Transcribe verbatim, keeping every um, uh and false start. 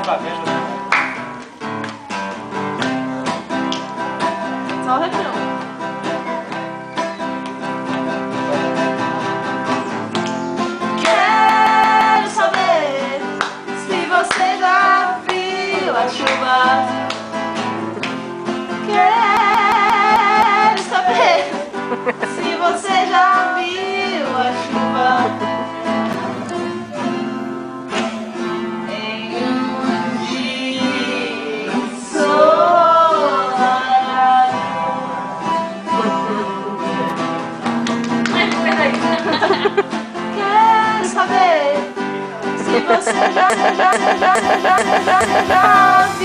Só o refrão. Quero saber se você já viu a chuva. Quero saber se você já viu a chuva. Quero saber se você já, já, já, já, já, já, já, já